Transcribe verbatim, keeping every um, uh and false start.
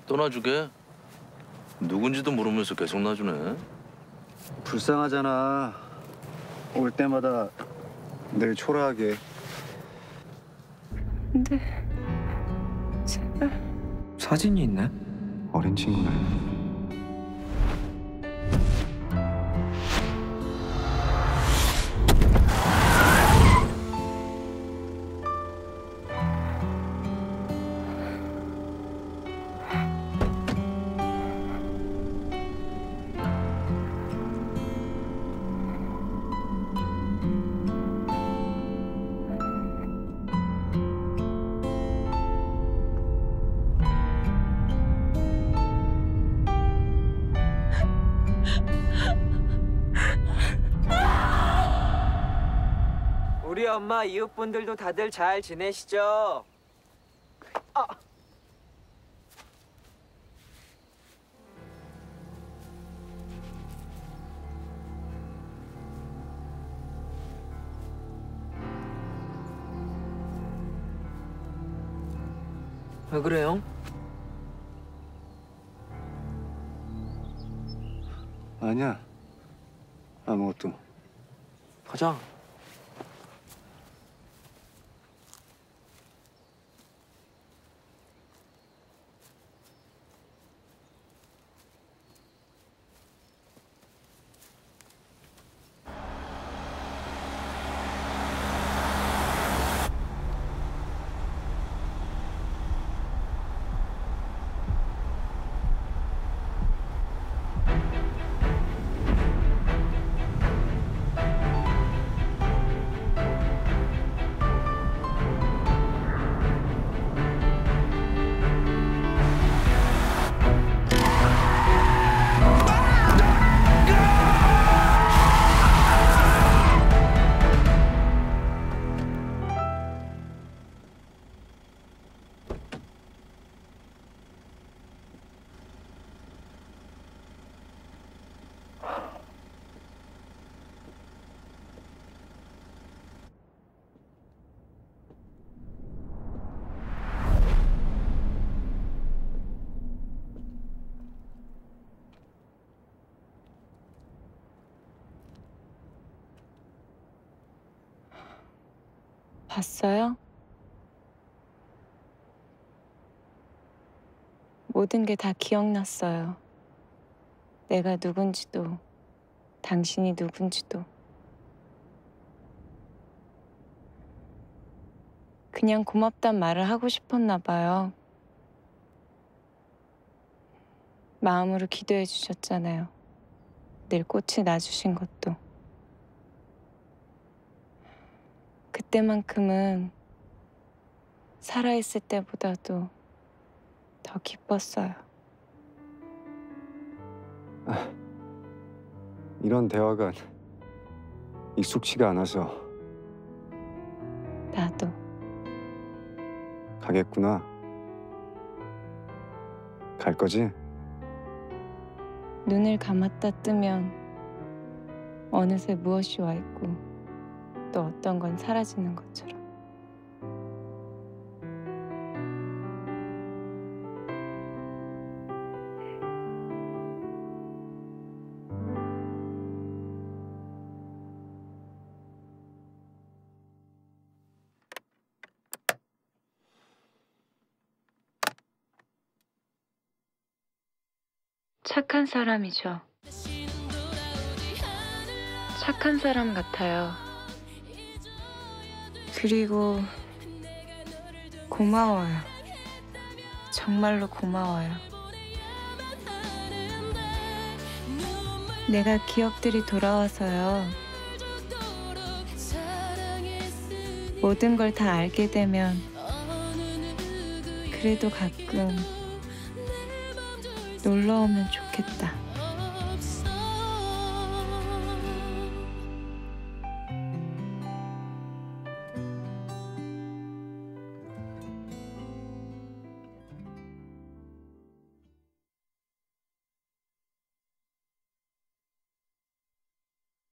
또 놔주게? 누군지도 모르면서 계속 놔주네. 불쌍하잖아. 올 때마다 늘 초라하게. 근데 제발. 사진이 있네? 어린 친구네. 우리 엄마 이웃분들도 다들 잘 지내시죠? 아. 왜 그래요? 아니야. 아무것도. 가자. 봤어요? 모든 게 다 기억났어요. 내가 누군지도, 당신이 누군지도. 그냥 고맙단 말을 하고 싶었나 봐요. 마음으로 기도해 주셨잖아요. 늘 꽃을 놔주신 것도. 그때만큼은 살아있을 때보다도 더 기뻤어요. 아, 이런 대화가 익숙치가 않아서. 나도. 가겠구나. 갈 거지? 눈을 감았다 뜨면 어느새 무엇이 와 있고 또 어떤 건 사라지는 것처럼. 착한 사람이죠. 착한 사람 같아요. 그리고 고마워요. 정말로 고마워요. 내가 기억들이 돌아와서요. 모든 걸 다 알게 되면 그래도 가끔 놀러 오면 좋겠다.